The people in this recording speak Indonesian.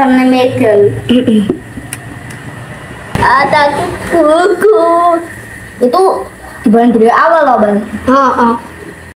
karena Michael. Ada kuku. Itu dibulan dari awal loh, Bang.